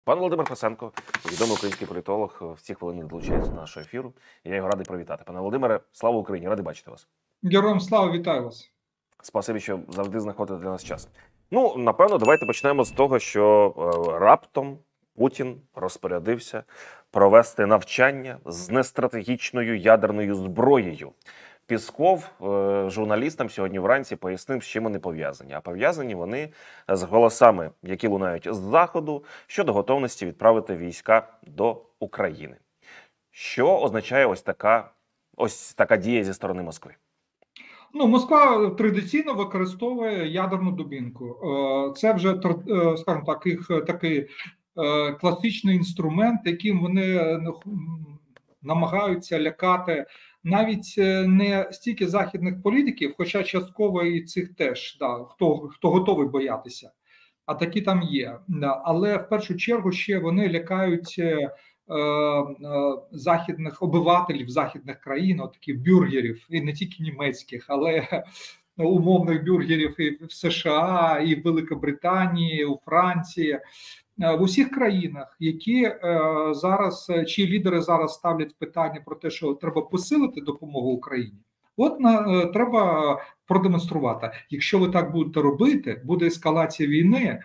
Пан Володимир Фесенко, відомий український політолог, в ці хвилини долучається до нашого ефіру. Я його радий привітати. Пане Володимире, слава Україні! Радий бачити вас. Героям слава, вітаю вас. Спасибі, що завжди знаходите для нас час. Ну, напевно, давайте почнемо з того, що раптом Путін розпорядився провести навчання з нестратегічною ядерною зброєю. Пісков журналістам сьогодні вранці пояснив, з чим вони пов'язані. А пов'язані вони з голосами, які лунають з Заходу, щодо готовності відправити війська до України. Що означає ось така дія зі сторони Москви? Ну, Москва традиційно використовує ядерну дубінку. Це вже, скажімо так, такий класичний інструмент, яким вони намагаються лякати навіть не стільки західних політиків, хоча частково і цих теж, хто готовий боятися, а такі там є. Але в першу чергу ще вони лякають західних обивателів західних країн, таких бюргерів, і не тільки німецьких, але умовних бюргерів і в США, і в Великобританії, у Франції, в усіх країнах, які зараз, чиї лідери зараз ставлять питання про те, що треба посилити допомогу Україні. От треба продемонструвати. Якщо ви так будете робити, буде ескалація війни.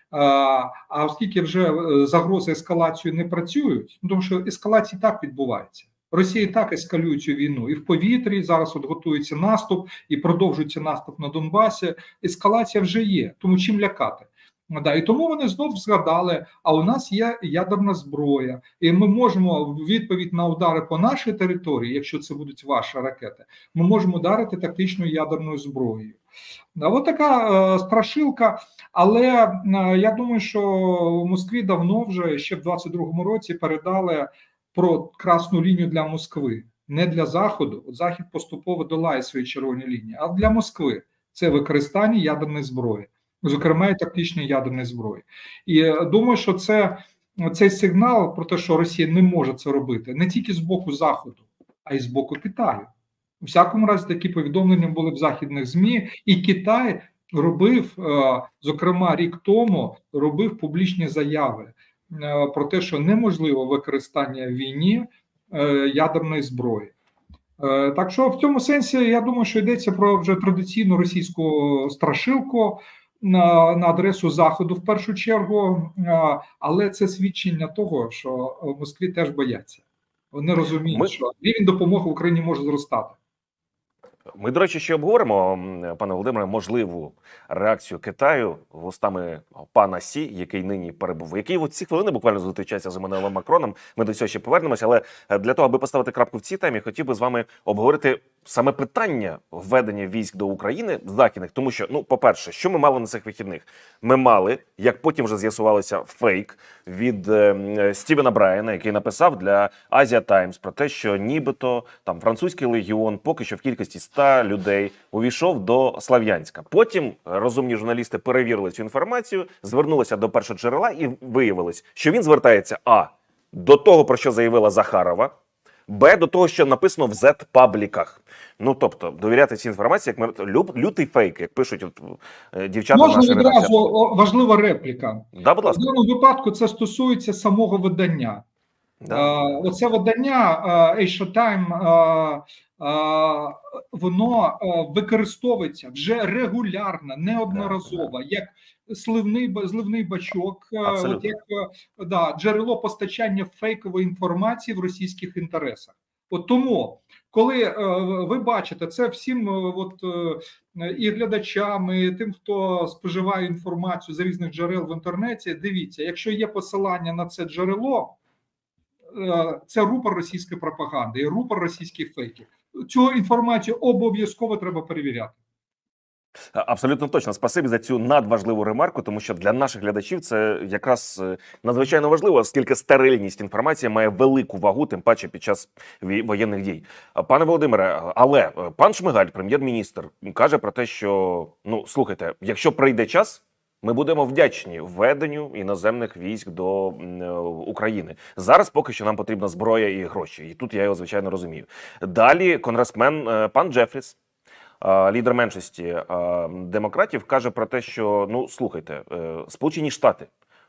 А оскільки вже загрози ескалацію не працюють, тому що ескалація так відбувається. Росія так ескалює цю війну. І в повітрі зараз от готується наступ, і продовжується наступ на Донбасі. Ескалація вже є, тому чим лякати. І тому вони знов згадали, а у нас є ядерна зброя, і ми можемо в відповідь на удари по нашій території, якщо це будуть ваші ракети, ми можемо ударити тактичною ядерною зброєю. Ось така страшилка, але я думаю, що в Москві давно вже, ще в 22-му році, передали про красну лінію для Москви. Не для Заходу, от Захід поступово долає свої червоні лінії, а для Москви. Це використання ядерної зброї. Зокрема, і тактичної ядерної зброї. І думаю, що цей сигнал про те, що Росія не може це робити, не тільки з боку Заходу, а й з боку Китаю. У всякому разі, такі повідомлення були в західних ЗМІ, і Китай робив, зокрема рік тому, робив публічні заяви про те, що неможливо використання в війні ядерної зброї. Так що в цьому сенсі, я думаю, що йдеться про вже традиційну російську страшилку на адресу Заходу в першу чергу, але це свідчення того, що в Москві теж бояться. Вони розуміють, що рівень допомоги Україні може зростати. Ми, до речі, ще обговоримо, пане Володимире, можливу реакцію Китаю вустами пана Сі, який нині перебув, який в ці хвилини буквально зустрічається з Еммануелем Макроном. Ми до цього ще повернемося, але для того, аби поставити крапку в цій темі, хотів би з вами обговорити саме питання введення військ до України західних, тому що, ну, по-перше, що ми мали на цих вихідних? Ми мали, як потім вже з'ясувалося, фейк від Стівена Брайана, який написав для Asia Times про те, що нібито там французький легіон поки що в кількості 100 людей увійшов до Слов'янська. Потім розумні журналісти перевірили цю інформацію, звернулися до першоджерела і виявилось, що він звертається до того, про що заявила Захарова, Б, до того, що написано в Z-пабліках. Ну, тобто, довіряти цій інформації, як лютий фейк, як пишуть дівчата. Можна відразу важлива репліка. Да, будь ласка. В даному випадку це стосується самого видання. Да. Оце видання Asia Time, воно використовується вже регулярно, неодноразово, як зливний бачок, от як джерело постачання фейкової інформації в російських інтересах. От тому, коли ви бачите, це всім і глядачам, і тим, хто споживає інформацію з різних джерел в інтернеті, дивіться, якщо є посилання на це джерело, це рупор російської пропаганди і рупор російських фейків. Цю інформацію обов'язково треба перевіряти. Абсолютно точно. Спасибі за цю надважливу ремарку, тому що для наших глядачів це якраз надзвичайно важливо, оскільки стерильність інформації має велику вагу, тим паче під час воєнних дій. Пане Володимире, але пан Шмигаль, прем'єр-міністр, каже про те, що, ну, слухайте, якщо прийде час, ми будемо вдячні введенню іноземних військ до України. Зараз поки що нам потрібна зброя і гроші. І тут я його, звичайно, розумію. Далі конгресмен пан Джефріс, лідер меншості демократів, каже про те, що, ну, слухайте, Сполучені Штати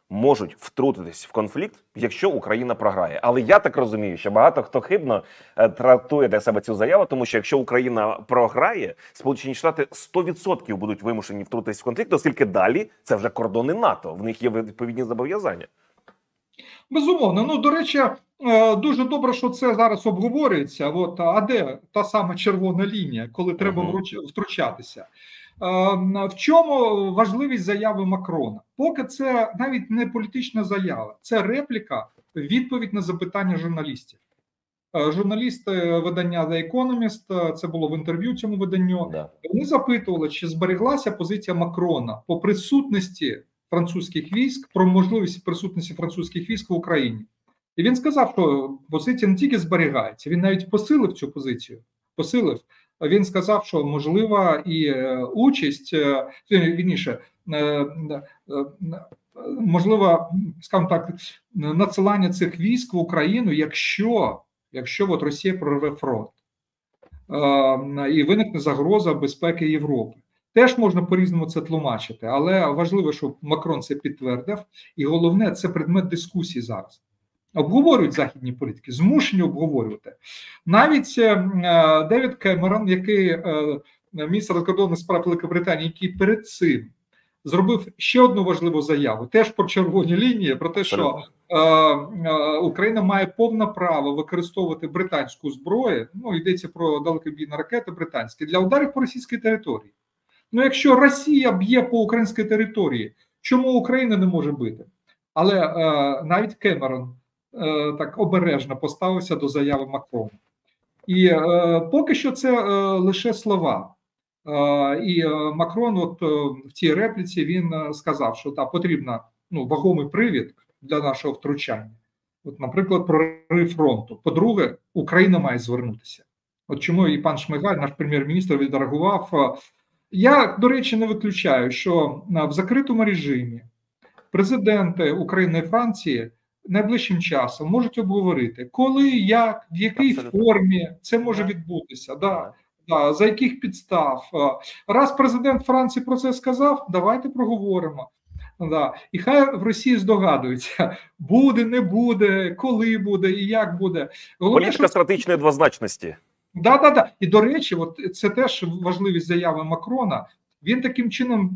можуть втрутитись в конфлікт, якщо Україна програє. Але я так розумію, що багато хто хибно трактує для себе цю заяву, тому що якщо Україна програє, Сполучені Штати 100% будуть вимушені втрутитись в конфлікт, оскільки далі це вже кордони НАТО, в них є відповідні зобов'язання. Безумовно. Ну, до речі, дуже добре, що це зараз обговорюється. От, а де та сама червона лінія, коли треба втручатися? В чому важливість заяви Макрона? Поки це навіть не політична заява, це репліка, відповідь на запитання журналістів. Журналісти видання The Economist, це було в інтерв'ю цьому виданню, вони запитували, чи збереглася позиція Макрона по присутності французьких військ, про можливість присутності французьких військ в Україні. І він сказав, що позиція не тільки зберігається, він навіть посилив цю позицію. Він сказав, що можлива і участь, вірніше, можливо, скажімо так, надсилання цих військ в Україну, якщо от Росія прорве фронт і виникне загроза безпеки Європи. Теж можна по-різному це тлумачити, але важливо, щоб Макрон це підтвердив, і головне, це предмет дискусії зараз. Обговорюють західні політики, змушені обговорювати. Навіть Девід Кемерон, який міністр закордонних справ Великобританії, який перед цим зробив ще одну важливу заяву, теж про червоні лінії, про те, що Україна має повне право використовувати британську зброю, ну, йдеться про далекобійні ракети британські, для ударів по російській території. Ну, якщо Росія б'є по українській території, чому Україна не може бити? Але навіть Кемерон так обережно поставився до заяви Макрона. І поки що це лише слова. І Макрон от в цій репліці він сказав, що потрібен вагомий привід для нашого втручання. От, наприклад, прорив фронту. По-друге, Україна має звернутися. От чому і пан Шмигаль, наш прем'єр-міністр, відреагував. Я, до речі, не виключаю, що в закритому режимі президенти України і Франції найближчим часом можуть обговорити, коли, як, в якій формі це може відбутися, за яких підстав. Раз президент Франції про це сказав, давайте проговоримо. І хай в Росії здогадуються, буде, не буде, коли буде і як буде. Головне, політика стратегічної двозначності. І, до речі, от це теж важливість заяви Макрона. Він таким чином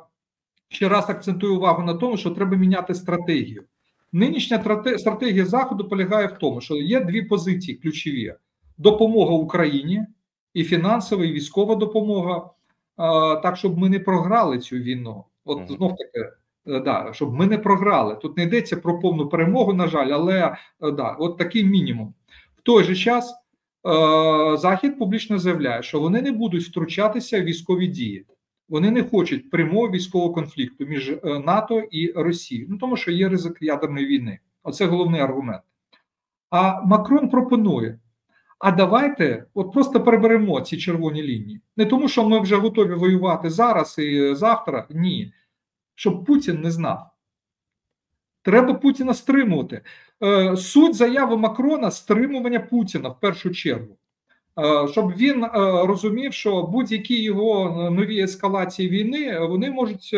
ще раз акцентує увагу на тому, що треба міняти стратегію. Нинішня стратегія Заходу полягає в тому, що є дві позиції ключові. Допомога Україні і фінансова, і військова допомога, так, щоб ми не програли цю війну. От знов-таки, щоб ми не програли. Тут не йдеться про повну перемогу, на жаль, але от такий мінімум. В той же час Захід публічно заявляє, що вони не будуть втручатися в військові дії. Вони не хочуть прямого військового конфлікту між НАТО і Росією, тому що є ризик ядерної війни. Оце головний аргумент. А Макрон пропонує, а давайте от просто переберемо ці червоні лінії. Не тому, що ми вже готові воювати зараз і завтра, ні. Щоб Путін не знав. Треба Путіна стримувати. Суть заяви Макрона – стримування Путіна в першу чергу. Щоб він розумів, що будь-які його нові ескалації війни, вони можуть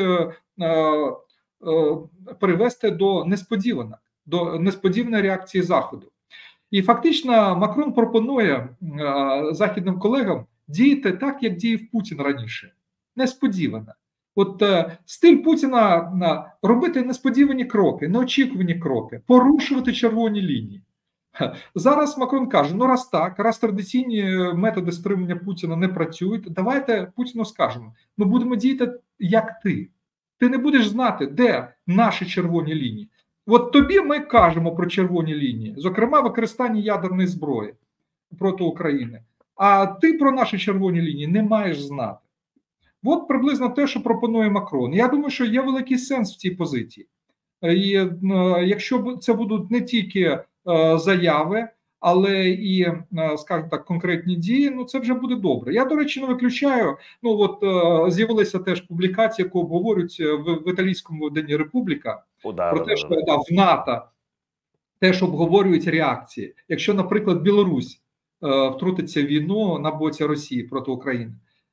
привести до несподіваної реакції Заходу. І фактично Макрон пропонує західним колегам діяти так, як діяв Путін раніше. Несподівано. От стиль Путіна робити несподівані кроки, неочікувані кроки, порушувати червоні лінії. Зараз Макрон каже, раз традиційні методи стримування Путіна не працюють, давайте Путіну скажемо, ми будемо діяти як ти. Ти не будеш знати, де наші червоні лінії. От тобі ми кажемо про червоні лінії, зокрема використання ядерної зброї проти України. А ти про наші червоні лінії не маєш знати. От приблизно те, що пропонує Макрон. Я думаю, що є великий сенс в цій позиції. І якщо це будуть не тільки заяви, але і, скажімо так, конкретні дії, це вже буде добре. Я, до речі, не виключаю, з'явилися теж публікації, яку обговорюють в італійському виданні «Републіка», про те, що в НАТО теж обговорюють реакції. Якщо, наприклад, Білорусь втрутиться в війну на боці Росії проти України,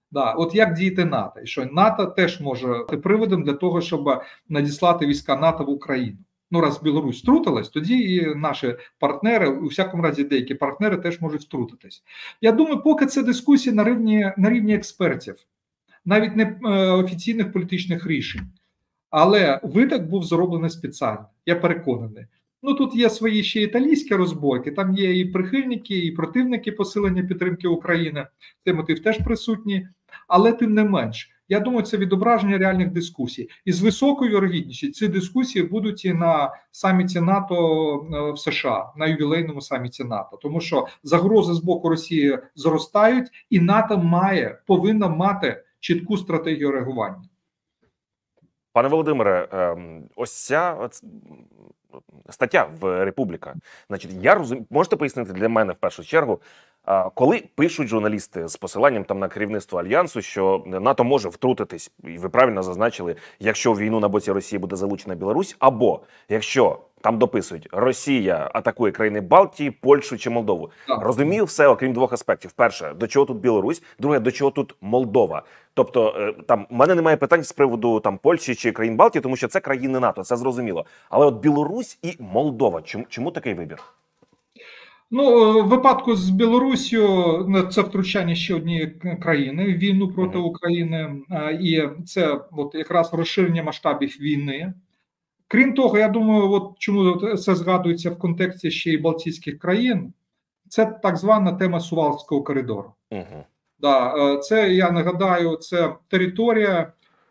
Да, от як діяти НАТО, і що НАТО теж може бути приводом для того, щоб надіслати війська НАТО в Україну. Ну, раз Білорусь втрутилась, тоді і наші партнери, у всякому разі, деякі партнери теж можуть втрутитись. Я думаю, поки це дискусії на рівні експертів, навіть не офіційних політичних рішень. Але виток був зроблений спеціально, я переконаний. Ну тут є свої ще італійські розборки, там є і прихильники, і противники посилення підтримки України. Цей мотив теж присутній, але тим не менш, я думаю, це відображення реальних дискусій. І з високою вірогідністю ці дискусії будуть і на саміті НАТО в США, на ювілейному саміті НАТО, тому що загрози з боку Росії зростають, і НАТО повинна мати чітку стратегію реагування. Пане Володимире, ось ця стаття в Републіка. Значить, я розумію, можете пояснити для мене в першу чергу, коли пишуть журналісти з посиланням там на керівництво Альянсу, що НАТО може втрутитись, і ви правильно зазначили, якщо в війну на боці Росії буде залучена Білорусь, або якщо там дописують Росія атакує країни Балтії, Польщу чи Молдову. Так. Розумію все, окрім двох аспектів. Перше, до чого тут Білорусь, друге, до чого тут Молдова. Тобто там в мене немає питань з приводу там Польщі чи країн Балтії, тому що це країни НАТО, це зрозуміло. Але от Білорусь і Молдова, чому такий вибір? Ну, в випадку з Білоруссю це втручання ще однієї країни в війну проти України, і це от якраз розширення масштабів війни. Крім того, я думаю, от чому це згадується в контексті ще й Балтійських країн, це так звана тема Сувалського коридору. Да, це, я нагадаю, це територія,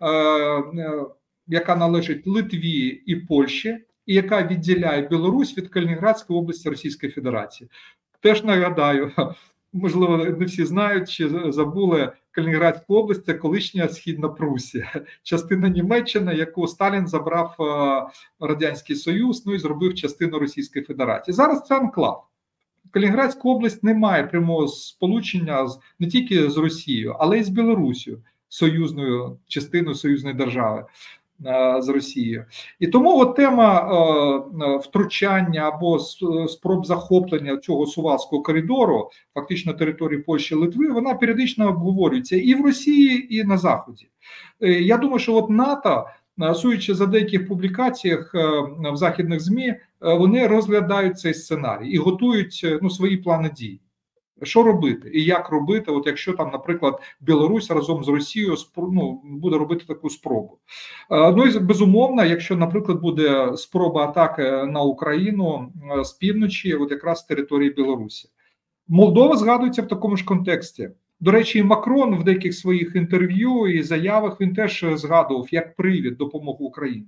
яка належить Литві і Польщі, і яка відділяє Білорусь від Калінінградської області Російської Федерації. Теж нагадаю, можливо, не всі знають чи забули, Калінінградська область – це колишня Східна Прусія, частина Німеччини, яку Сталін забрав Радянський Союз, ну і зробив частину Російської Федерації. Зараз це анклав. Калінінградська область не має прямого сполучення не тільки з Росією, але й з Білоруссю, союзною частиною союзної держави з Росією. І тому от тема втручання або спроб захоплення цього Сувалського коридору, фактично території Польщі і Литви, вона періодично обговорюється і в Росії, і на Заході. Я думаю, що от НАТО, судячи за деяких публікаціях в західних ЗМІ, вони розглядають цей сценарій і готують свої плани дій. Що робити і як робити, от якщо там, наприклад, Білорусь разом з Росією буде робити таку спробу. Ну і безумовно, якщо, наприклад, буде спроба атаки на Україну з півночі, от якраз з території Білорусі. Молдова згадується в такому ж контексті. До речі, і Макрон в деяких своїх інтерв'ю і заявах він теж згадував як привід допомоги Україні.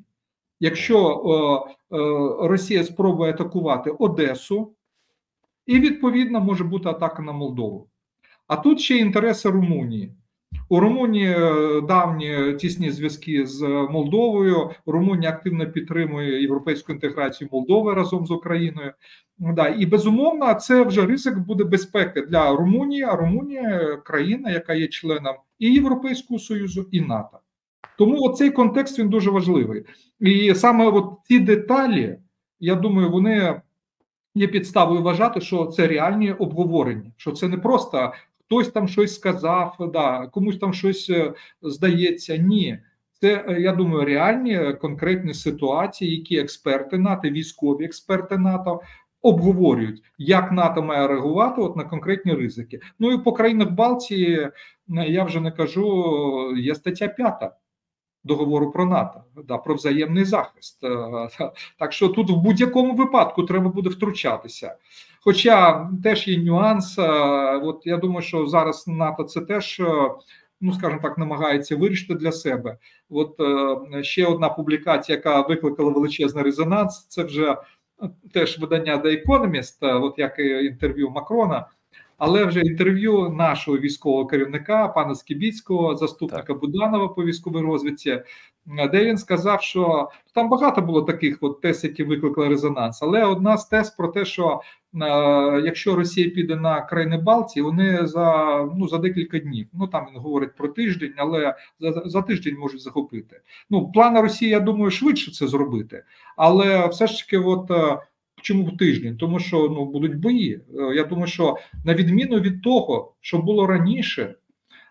Якщо Росія спробує атакувати Одесу, і, відповідно, може бути атака на Молдову. А тут ще інтереси Румунії. У Румунії давні тісні зв'язки з Молдовою. Румунія активно підтримує європейську інтеграцію Молдови разом з Україною. Да, і, безумовно, це вже ризик буде безпеки для Румунії, а Румунія – країна, яка є членом і Європейського Союзу, і НАТО. Тому цей контекст, він дуже важливий. І саме от ці деталі, я думаю, вони є підставою вважати, що це реальні обговорення, що це не просто хтось там щось сказав, да, комусь там щось здається. Ні, це, я думаю, реальні конкретні ситуації, які експерти НАТО, військові експерти НАТО обговорюють, як НАТО має реагувати на конкретні ризики. Ну і по країнах Балтії, я вже не кажу, є стаття 5 договору про НАТО, про взаємний захист. Так що тут в будь-якому випадку треба буде втручатися. Хоча теж є нюанс, от я думаю, що зараз НАТО це теж, скажімо так, намагається вирішити для себе. От ще одна публікація, яка викликала величезний резонанс, це вже теж видання The Economist, от як і інтерв'ю Макрона, але вже інтерв'ю нашого військового керівника, пана Скібіцького, заступника Буданова по військовій розвідці, де він сказав, що там багато було таких тез, які викликали резонанс, але одна з тез про те, що якщо Росія піде на країни Балтії, вони за декілька днів, там він говорить про тиждень, але за тиждень можуть захопити. Плани Росії, я думаю, швидше це зробити, але все ж таки чому тиждень? Тому що будуть бої. Я думаю, що на відміну від того, що було раніше,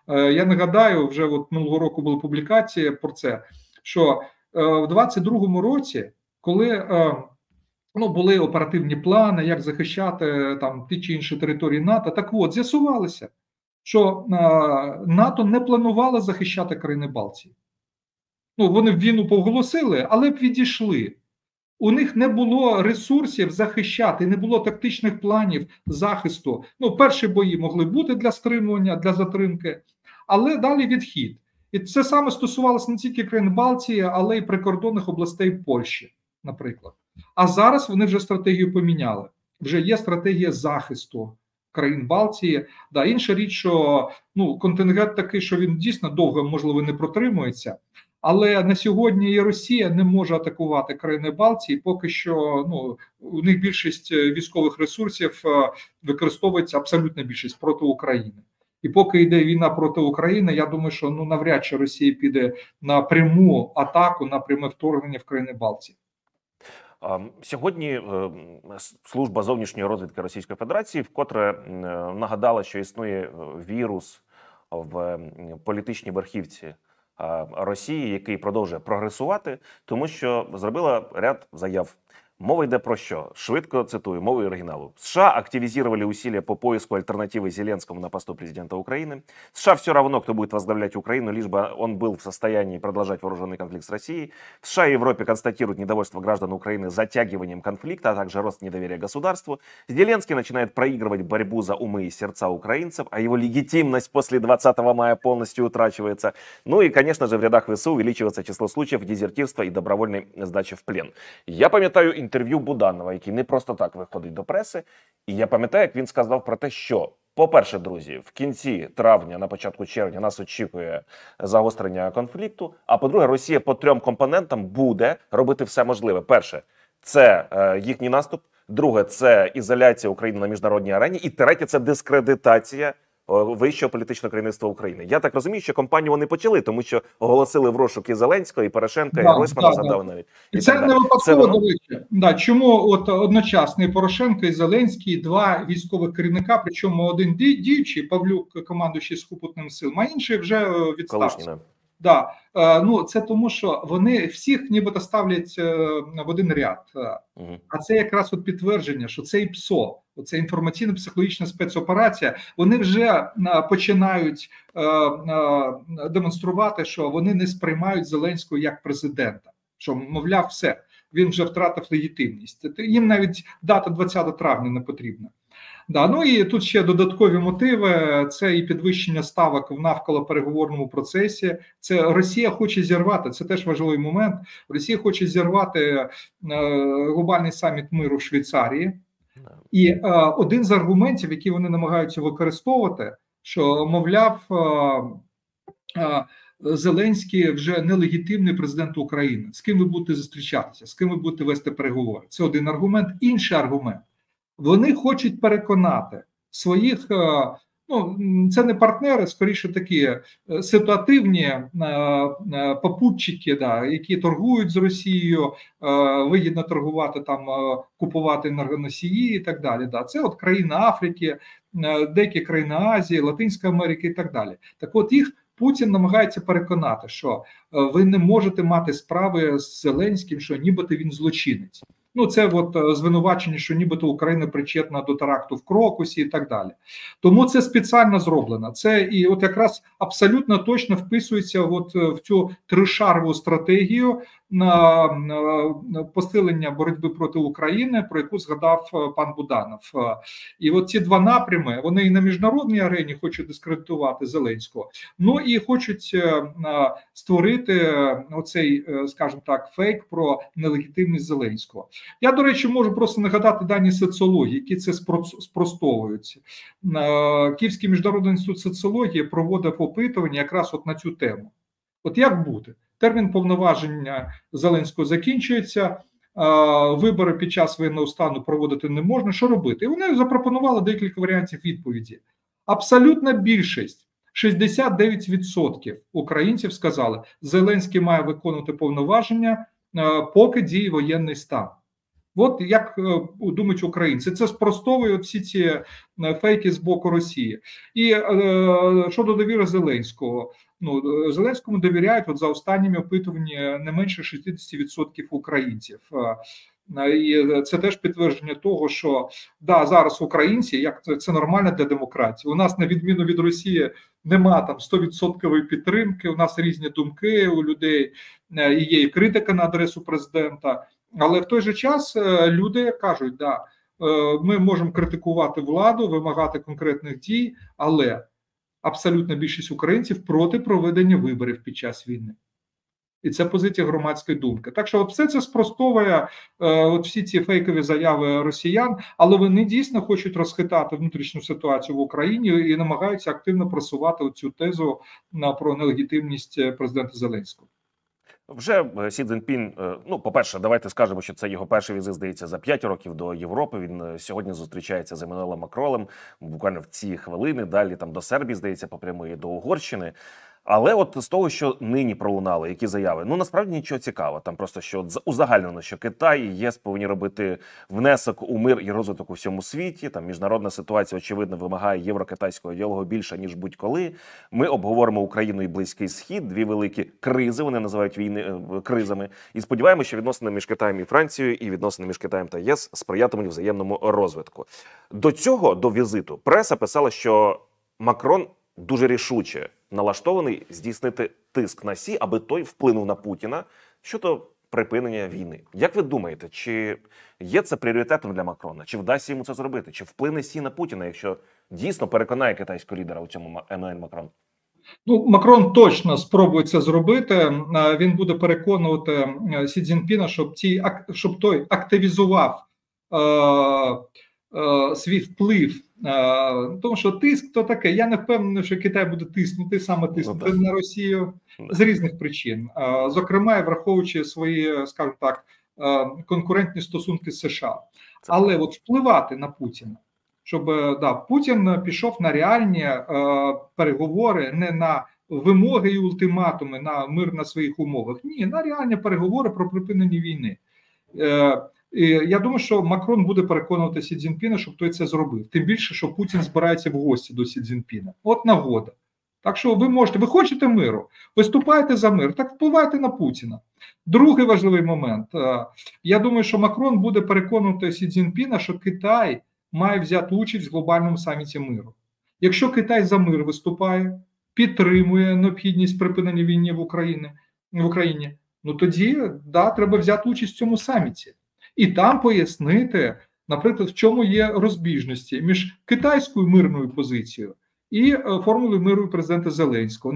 Я нагадаю, вже от минулого року були публікації про це, що в 22-му році, коли були оперативні плани, як захищати там ті чи інші території НАТО, так от, з'ясувалося, що НАТО не планувало захищати країни Балтії. Вони в війну поголосили, але б відійшли. У них не було ресурсів захищати, не було тактичних планів захисту. Перші бої могли бути для стримування, для затримки, але далі відхід. І це саме стосувалося не тільки країн Балтії, але й прикордонних областей Польщі, наприклад. А зараз вони вже стратегію поміняли. Вже є стратегія захисту країн Балтії. Да, інша річ, що контингент такий, що він дійсно довго, можливо, не протримується. Але на сьогодні і Росія не може атакувати країни Балтії, поки що у них більшість військових ресурсів використовується, абсолютна більшість, проти України. І поки йде війна проти України, я думаю, що навряд чи Росія піде на пряму атаку, на пряме вторгнення в країни Балтії. Сьогодні служба зовнішньої розвідки Російської Федерації вкотре нагадала, що існує вірус в політичній верхівці Росії, який продовжує прогресувати, тому що зробила ряд заяв. Мова йде про що? Швидко цитую, мовою оригиналу. США активизировали усилия по поиску альтернативы Зеленскому на посту президента Украины. США все равно, кто будет возглавлять Украину, лишь бы он был в состоянии продолжать вооруженный конфликт с Россией. США и Европе констатируют недовольство граждан Украины затягиванием конфликта, а также рост недоверия государству. Зеленский начинает проигрывать борьбу за умы и сердца украинцев, а его легитимность после 20 мая полностью утрачивается. И, конечно же, в рядах ВСУ увеличивается число случаев дезертирства и добровольной сдачи в плен. Я пам'ятаю інтерв'ю Буданова, який не просто так виходить до преси, і я пам'ятаю, як він сказав про те, що, по-перше, друзі, в кінці травня, на початку червня нас очікує загострення конфлікту, а по-друге, Росія по 3 компонентам буде робити все можливе. Перше, це їхній наступ, друге, це ізоляція України на міжнародній арені, і третє, це дискредитація вищого політичного керівництва України. Я так розумію, що кампанію вони почали, тому що оголосили в розшук і Зеленського, і Порошенка, і Гройсмана задали навіть. І це не випадково, до речі. Чому одночасно і Порошенко, і Зеленський, 2 військових керівника, причому один діючий, Павлюк, командуючий Сухопутними силами, а інший вже відстався. Це тому, що вони всіх нібито ставлять в один ряд. А це якраз підтвердження, що цей ПСО, оце інформаційно-психологічна спецоперація, вони вже починають демонструвати, що вони не сприймають Зеленського як президента. Що, мовляв, все, він вже втратив легітимність. Їм навіть дата 20 травня не потрібна. І тут ще додаткові мотиви, це і підвищення ставок в навколо переговорному процесі, це Росія хоче зірвати, це теж важливий момент, Росія хоче зірвати глобальний саміт миру в Швейцарії, і один з аргументів, які вони намагаються використовувати, що, мовляв, Зеленський вже нелегітимний президент України, з ким ви будете зустрічатися, з ким ви будете вести переговори, це один аргумент. Інший аргумент. Вони хочуть переконати своїх, це не партнери, скоріше такі ситуативні попутчики, які торгують з Росією, вигідно торгувати, купувати енергоносії і так далі. Це країни Африки, деякі країни Азії, Латинської Америки і так далі. Так от їх Путін намагається переконати, що ви не можете мати справи з Зеленським, що нібито він злочинець. Це звинувачення, що нібито Україна причетна до теракту в Крокусі і так далі. Тому це спеціально зроблено. Це і якраз абсолютно точно вписується в цю тришарову стратегію на посилення боротьби проти України, про яку згадав пан Буданов. І ці 2 напрями, вони і на міжнародній арені хочуть дискредитувати Зеленського, і хочуть створити оцей, скажімо так, фейк про нелегітимність Зеленського. Я, до речі, можу просто нагадати дані соціології, які це спростовують. Київський міжнародний інститут соціології проводив опитування якраз на цю тему. Як бути? Термін повноваження Зеленського закінчується, вибори під час воєнного стану проводити не можна, що робити? І вони запропонували декілька варіантів відповіді. Абсолютна більшість, 69% українців сказали, Зеленський має виконувати повноваження, поки діє воєнний стан. От як думають українці, це спростовує всі ці фейки з боку Росії. І щодо довіри Зеленського, ну Зеленському довіряють от за останніми опитуваннями не менше 60% українців. І це теж підтвердження того, що да, зараз українці, як це нормально для демократії. У нас, на відміну від Росії, нема там 100% підтримки. У нас різні думки у людей, і є і критика на адресу президента. Але в той же час люди кажуть, да, ми можемо критикувати владу, вимагати конкретних дій, але абсолютна більшість українців проти проведення виборів під час війни. І це позиція громадської думки. Так що все це спростовує от всі ці фейкові заяви росіян, але вони дійсно хочуть розхитати внутрішню ситуацію в Україні і намагаються активно просувати цю тезу про нелегітимність президента Зеленського. Вже Сі Цзіньпін, ну, по-перше, давайте скажемо, що це його перший візит, здається, за 5 років до Європи. Він сьогодні зустрічається з Еммануелем Макроном, буквально в ці хвилини, далі там до Сербії, здається, попрямує до Угорщини. Але от з того, що нині пролунали, які заяви, ну насправді нічого цікавого. Там просто що узагальнено, що Китай і ЄС повинні робити внесок у мир і розвиток у всьому світі. Там міжнародна ситуація, очевидно, вимагає євро-китайського діалогу більше, ніж будь-коли. Ми обговоримо Україну і Близький Схід, дві великі кризи, вони називають війни кризами. І сподіваємося, що відносини між Китаєм і Францією і відносини між Китаєм та ЄС сприятимуть взаємному розвитку. До цього, до візиту, преса писала, що Макрон дуже рішуче налаштований здійснити тиск на Сі, аби той вплинув на Путіна щодо припинення війни. Як ви думаєте, чи є це пріоритетом для Макрона? Чи вдасться йому це зробити? Чи вплине Сі на Путіна, якщо дійсно переконає китайського лідера у цьому Еммануель Макрон? Ну, Макрон точно спробує це зробити. Він буде переконувати Сі Цзіньпіна, щоб той активізував свій вплив. Тому що тиск то таке. Я не впевнений, що Китай буде тиснути на Росію з різних причин. Зокрема, враховуючи свої, скажімо так, конкурентні стосунки з США. Але от впливати на Путіна, щоб Путін пішов на реальні переговори, не на вимоги і ультиматуми, на мир на своїх умовах. Ні, на реальні переговори про припинення війни. І я думаю, що Макрон буде переконувати Сі Цзіньпіна, щоб той це зробив. Тим більше, що Путін збирається в гості до Сі Цзіньпіна. От нагода. Так що ви хочете миру, виступаєте за мир, так впливайте на Путіна. Другий важливий момент. Я думаю, що Макрон буде переконувати Сі Цзіньпіна, що Китай має взяти участь в глобальному саміті миру. Якщо Китай за мир виступає, підтримує необхідність припинення війни в Україні, ну тоді, треба взяти участь в цьому саміті. І там пояснити, наприклад, в чому є розбіжності між китайською мирною позицією і формулою миру президента Зеленського,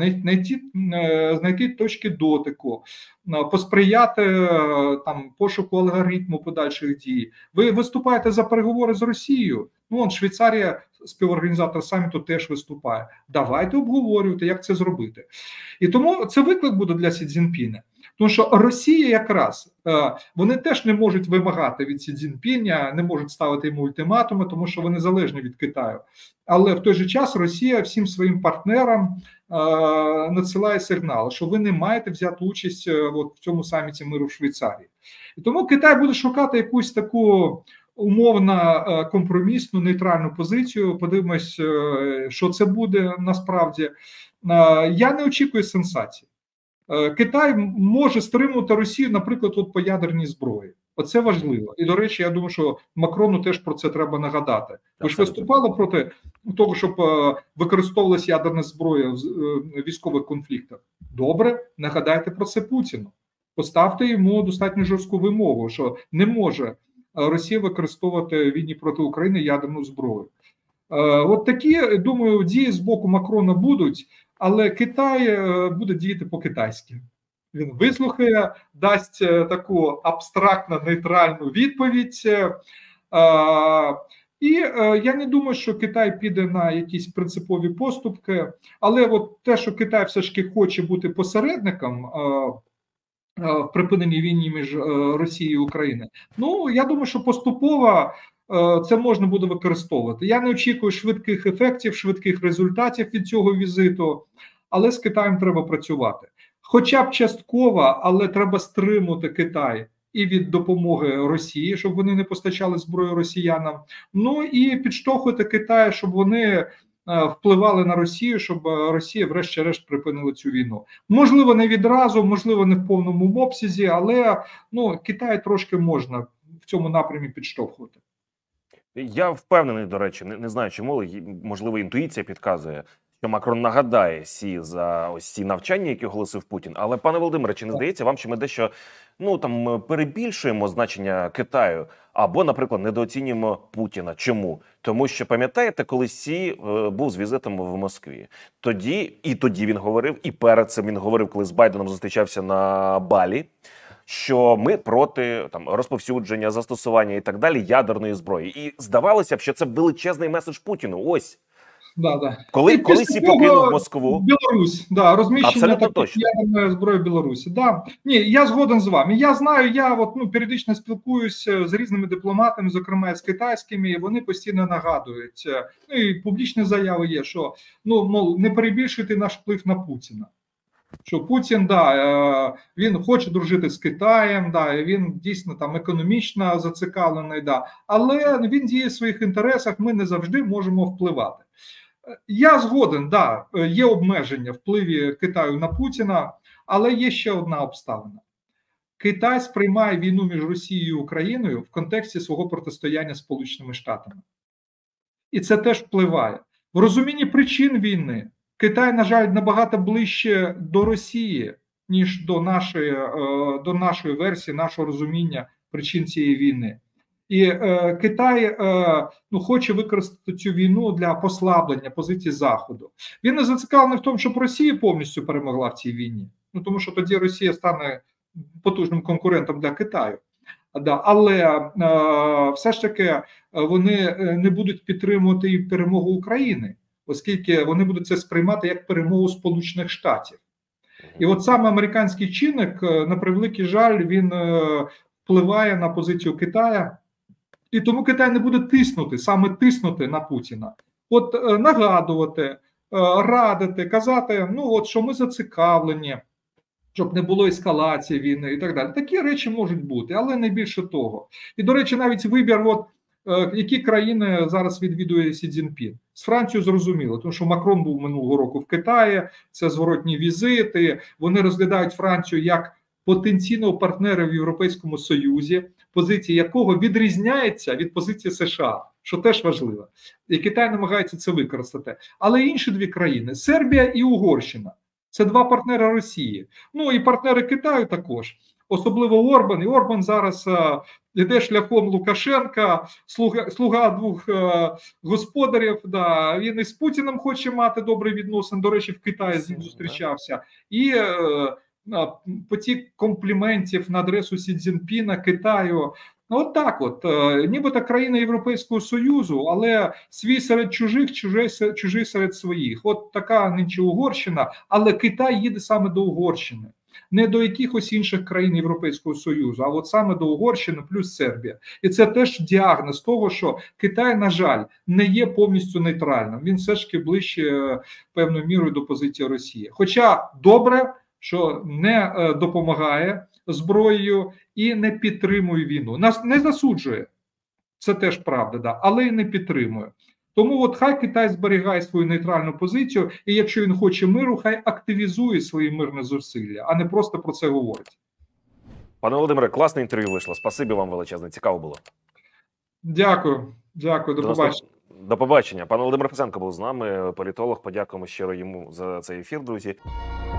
знайти точки дотику, посприяти там пошуку алгоритму подальших дій. Ви виступаєте за переговори з Росією. Ну, Швейцарія, співорганізатор саміту, теж виступає. Давайте обговорювати, як це зробити. І тому це виклик буде для Сі Цзіньпіна. Тому що Росія якраз, вони теж не можуть вимагати від Сі Цзіньпіна, не можуть ставити йому ультиматуми, тому що вони залежні від Китаю. Але в той же час Росія всім своїм партнерам надсилає сигнал, що ви не маєте взяти участь в цьому саміті миру в Швейцарії. І тому Китай буде шукати якусь таку умовно компромісну, нейтральну позицію. Подивимось, що це буде насправді. Я не очікую сенсацій. Китай може стримувати Росію, наприклад, по ядерній зброї. Оце важливо. І, до речі, я думаю, що Макрону теж про це треба нагадати. Ви ж виступали проти того, щоб використовувалася ядерна зброя в військових конфліктах. Добре, нагадайте про це Путіну. Поставте йому достатньо жорстку вимогу, що не може Росія використовувати в війні проти України ядерну зброю. От такі, думаю, дії з боку Макрона будуть, але Китай буде діяти по-китайськи. Він вислухає, дасть таку абстрактно нейтральну відповідь. І я не думаю, що Китай піде на якісь принципові поступки, але от те, що Китай все ж таки хоче бути посередником в припиненні війни між Росією і Україною, ну, я думаю, що поступово це можна буде використовувати. Я не очікую швидких ефектів, швидких результатів від цього візиту, але з Китаєм треба працювати. Хоча б частково, але треба стримувати Китай і від допомоги Росії, щоб вони не постачали зброю росіянам. Ну і підштовхувати Китай, щоб вони впливали на Росію, щоб Росія врешті-решт припинила цю війну. Можливо, не відразу, можливо, не в повному обсязі, але Китай трошки можна в цьому напрямі підштовхувати. Я впевнений, до речі, не знаю чому, але можливо інтуїція підказує, що Макрон нагадає Сі за ось ці навчання, які оголосив Путін. Але, пане Володимире, чи не здається вам, що ми дещо перебільшуємо значення Китаю або, наприклад, недооцінюємо Путіна? Чому? Тому що, пам'ятаєте, коли Сі був з візитом в Москві, тоді він говорив, і перед цим він говорив, коли з Байденом зустрічався на Балі, що ми проти розповсюдження, застосування і так далі ядерної зброї. І здавалося б, що це величезний меседж Путіну. Ось. Да. Коли Сі покинув Москву. Білорусь, розміщення ядерної зброї в Білорусі. Ні, я згоден з вами. Я знаю, я періодично спілкуюся з різними дипломатами, зокрема з китайськими, і вони постійно нагадують. І публічні заяви є, що мол, не перебільшуйте наш вплив на Путіна. Що Путін, він хоче дружити з Китаєм, він дійсно там економічно зацікавлений, але він діє в своїх інтересах, ми не завжди можемо впливати. Я згоден, є обмеження в впливі Китаю на Путіна, але є ще одна обставина. Китай сприймає війну між Росією і Україною в контексті свого протистояння з Сполученими Штатами. І це теж впливає. В розумінні причин війни Китай, на жаль, набагато ближче до Росії, ніж до нашої версії, нашого розуміння причин цієї війни. І Китай хоче використати цю війну для послаблення позицій Заходу. Він не зацікавлений в тому, щоб Росія повністю перемогла в цій війні. Тому що тоді Росія стане потужним конкурентом для Китаю. Але все ж таки вони не будуть підтримувати і перемогу України, оскільки вони будуть це сприймати як перемогу Сполучених Штатів. І от саме американський чинник, на превеликий жаль, він впливає на позицію Китаю, і тому Китай не буде тиснути на Путіна. От нагадувати, радити, казати, що ми зацікавлені, щоб не було ескалації війни і так далі. Такі речі можуть бути, але не більше того. І, до речі, навіть вибір, які країни зараз відвідує Сі Цзіньпін. З Францією зрозуміло, тому що Макрон був минулого року в Китаї, це зворотні візити, вони розглядають Францію як потенційного партнера в Європейському Союзі, позиція якого відрізняється від позиції США, що теж важливо. І Китай намагається це використати. Але інші дві країни – Сербія і Угорщина. Це два партнери Росії. І партнери Китаю також. Особливо Орбан. І Орбан зараз йде шляхом Лукашенка, слуга двох господарів. Він і з Путіним хоче мати добрий відносин. До речі, в Китаї з ним зустрічався. І потік компліментів на адресу Сі Цзіньпіна, Китаю. Нібито країна Європейського Союзу, але свій серед чужих, чужий серед своїх. От така нинче Угорщина, але Китай їде саме до Угорщини. Не до якихось інших країн Європейського Союзу, а от саме до Угорщини плюс Сербія. І це теж діагноз того, що Китай, на жаль, не є повністю нейтральним. Він все ж таки ближче певною мірою до позиції Росії. Хоча добре, що не допомагає зброєю і не підтримує війну. Нас не засуджує, це теж правда, але і не підтримує. Тому хай Китай зберігає свою нейтральну позицію, і якщо він хоче миру, хай активізує свої мирні зусилля, а не просто про це говорить. Пане Володимире, класне інтерв'ю вийшло. Спасибі вам величезне, цікаво було. Дякую, до побачення. До побачення. Пан Володимир Фесенко був з нами, політолог. Подякуємо щиро йому за цей ефір, друзі.